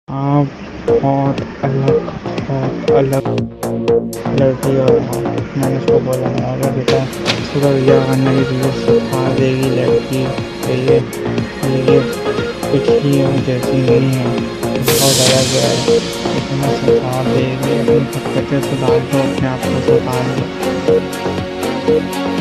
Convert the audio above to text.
हाँ, बहुत अलग लड़की। और मैंने उसको बोला, मैंने बोला बेटा सुधर जा, वरना ये तुझे सिखा देगी लड़की। ये पिछली जैसी नहीं है, बहुत अलग है। ये तुम्हें सिखा देगी, अपनी हरकतें सुधार दो, अपने आप को सुधार दो।